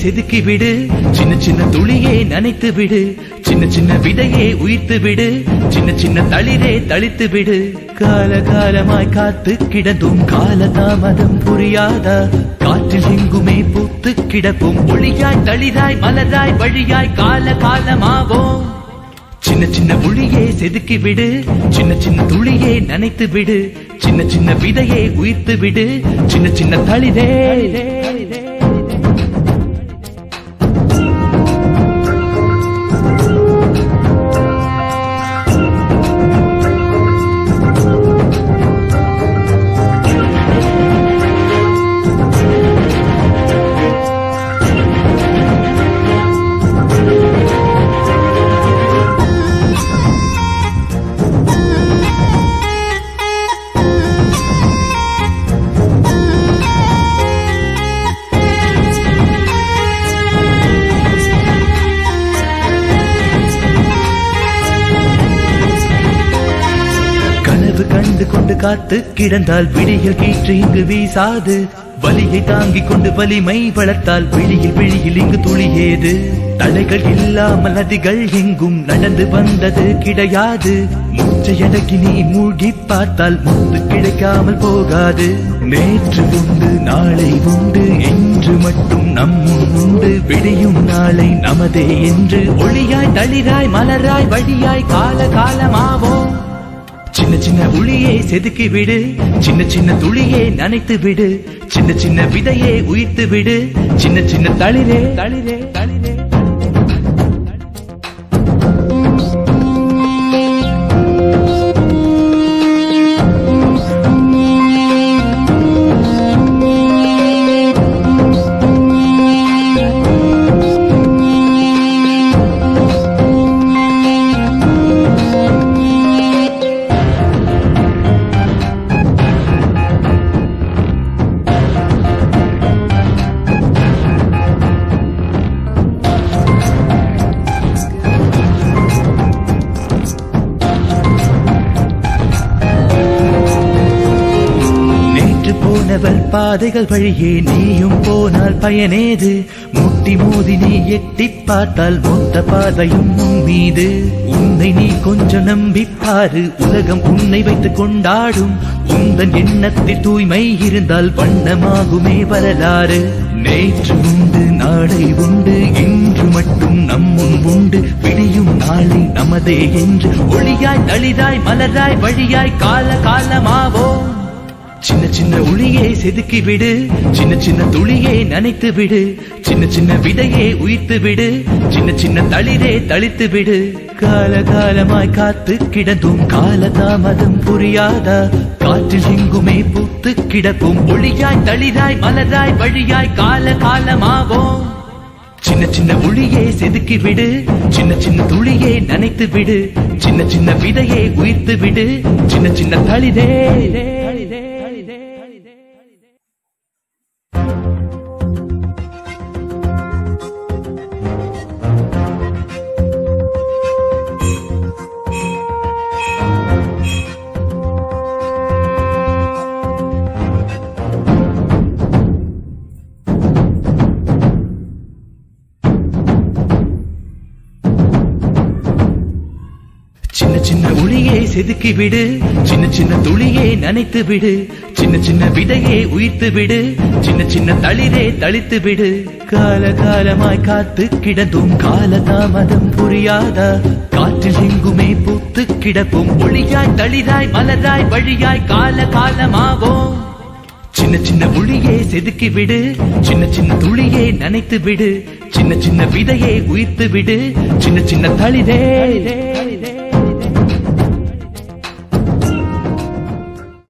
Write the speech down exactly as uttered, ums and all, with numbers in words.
செதுக்கி விடு, சின்ன சின்ன துளியே நனைத்து விடு, சின்ன சின்ன விதையே உயிர்த்து விடு, சின்ன சின்ன தளிரே தளித்து விடு. கால காலமாய் காத்து கிடந்தும் கால தாமதம் புரியாதா? காற்றில் எங்குமே பூத்து கிடப்போம், ஒளியாய் தளிராய் மலராய் வழியாய் கால காலமாவோம். சின்ன சின்ன ஒளியே செதுக்கி விடு, சின்ன சின்ன துளியே நனைத்து விடு, சின்ன சின்ன விதையே உயிர்த்து விடு, சின்ன சின்ன தளிரே. கண்டு கொண்டு காத்து கிடந்தால் விழியில் கீற்று இங்கு வீசாது, வலியை தாங்கிக் கொண்டு வலிமை வளர்த்தால் விழியில் விழியில் இங்கு துளியேது. தடைகள் இல்லாமல் நதிகள் எங்கும் நடந்து வந்தது கிடையாது, மூச்சையடக்கி நீ மூழ்கி பார்த்தால் முத்து கிடைக்காமல் போகாது. நேற்று உண்டு நாளை உண்டு என்று மட்டும் நம்முன் உண்டு, விடியும் நாளை நமதே என்று ஒளியாய் தளிராய் மலராய் வழியாய் கால காலமாவோம். சின்ன சின்ன ஒளியை செதுக்கி விடு, சின்ன சின்ன துளியை நனைத்து விடு, சின்ன சின்ன விதையை உயிர்த்து விடு, சின்ன சின்ன தளிரே தளிரே தளிரே. போனவள் பாதைகள் வழியே நீயும் போனால் பயனேது? முட்டி மோதி நீ எட்டி பார்த்தால் மொத்த பாதையும் உன் மீது. உன்னை நீ கொஞ்சம் நம்பிப்பாரு, உலகம் உன்னை வைத்துக் கொண்டாடும். உந்தன் எண்ணத்தில் தூய்மை இருந்தால் வண்ணமாகுமே வரலாறு. நேற்று உண்டு நாளை உண்டு இன்று மட்டும் நம்முன் உண்டு, விடியும் நாளை நமதே என்று ஒளியாய் தளிராய் மலராய் வழியாய் கால காலமாவோம். சின்ன சின்ன ஒளியை செதுக்கி விடு, சின்ன சின்ன துளியை நனைத்து விடு, சின்ன சின்ன விதையை உயிர்த்து விடு, சின்ன சின்ன தளிரே தளித்து விடு. கால காலமாய் காத்து கிடந்தும் கால தாமதம் புரியாதா? காற்றில் எங்குமே பூத்து கிடப்போம், ஒளியாய் தளிராய் மலராய் வழியாய் கால காலமாவோம். சின்ன சின்ன ஒளியை செதுக்கி விடு, சின்ன சின்ன துளியை நனைத்து விடு, சின்ன சின்ன விதையை உயிர்த்து விடு, சின்ன சின்ன தளிரே. சின்ன சின்ன ஒளியை செதுக்கி விடு, சின்ன சின்ன துளியை நனைத்து விடு, சின்ன சின்ன விதையை உயிர்த்து விடு, சின்ன சின்ன தளிரே தளித்து விடு. கால காலமாய் காத்து கிடந்தும் கால தாமதம் புரியாதா? காற்றில் எங்குமே பூத்து கிடப்போம், ஒளியாய் தளிராய் மலராய் வழியாய் கால காலமாவோம். சின்ன சின்ன ஒளியை செதுக்கி விடு, சின்ன சின்ன துளியை நனைத்து விடு, சின்ன சின்ன விதையை உயிர்த்து விடு, சின்ன சின்ன தளிரே.